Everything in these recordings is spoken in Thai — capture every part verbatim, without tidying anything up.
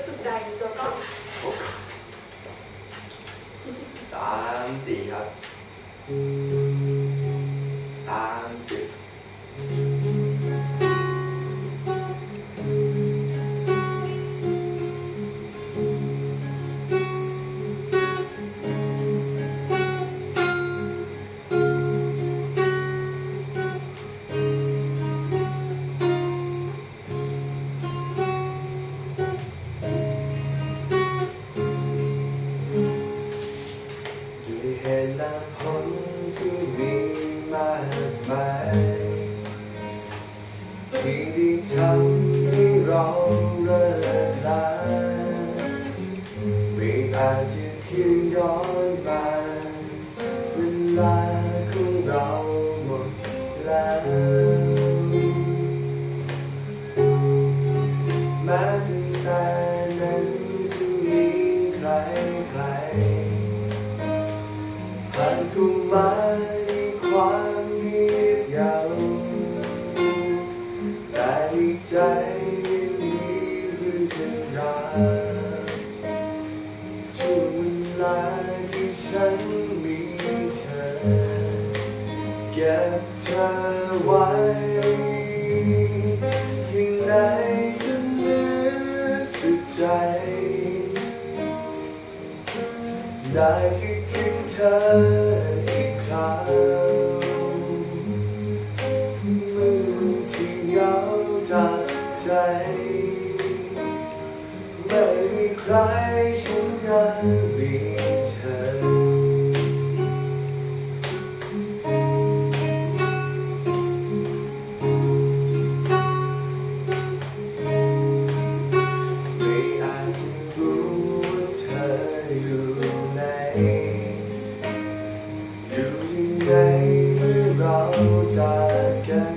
สุดใจโจก็สามสี่ครับสามสิบเหตุและผลที่มีมากมายที่ได้ทำให้เราเลิกลาไม่อาจจะคืนย้อนมาเวลาของเราหมดแล้วแม้ตั้งแต่นั้นจะมีใครใครผ่านเข้ามาในความเงียบเหงาแต่ในใจยังมีเรื่องราวช่วงเวลาที่ฉันมีเธอเก็บเธอไว้ข้างในจนลึกสุดใจได้คิดถึงเธออีกครั้งเมื่อวันที่เหงาจากใจไม่มีใครฉันยังมีเธอไม่อาจจะรู้ว่าเธออยู่อยู่ยังไงเมื่อเราจากกัน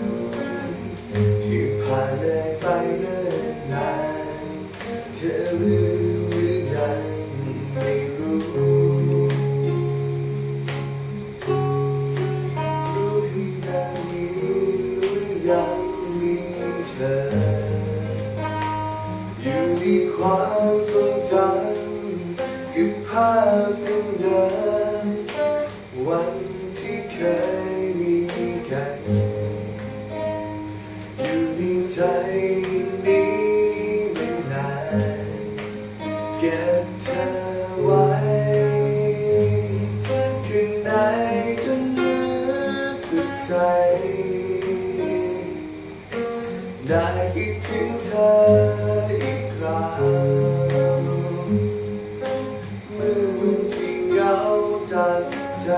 ที่ผ่านเลยไปเนิ่นนานเธอรู้หรือยังไม่รู้รู้ที่นานี้หรือยังมีเธออยู่ในความทรงจำกับภาพเดิมๆวันที่เคยมีกันอยู่ในใจนี้ไม่นานเก็บเธอไว้ข้างในจนลึกสุดใจได้คิดถึงเธออีกครั้งเมื่อวันที่เหงาจากใจ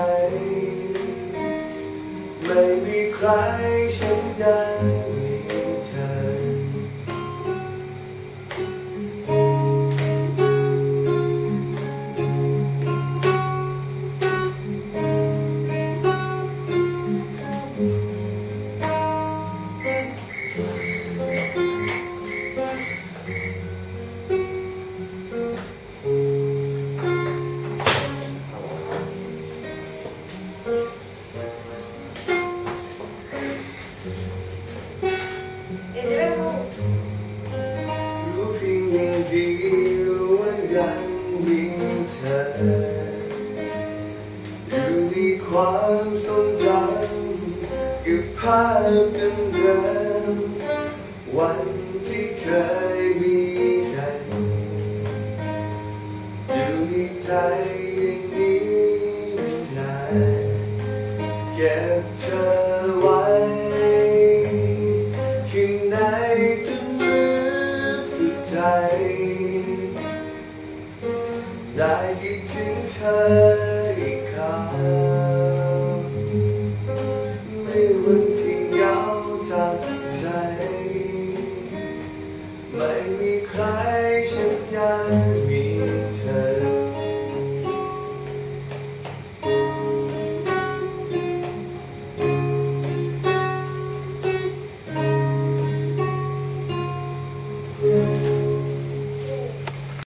ไม่มีใครฉันยังมีเธอรู้เพียงอย่างเดียวว่ายังมีเธออยู่ในความทรงจำกับภาพเดิมๆวันที่เคยมีกันอยู่ในใจอย่างนี้นานเก็บเธอไว้ข้างในจนลึกสุดใจได้คิดถึงเธอ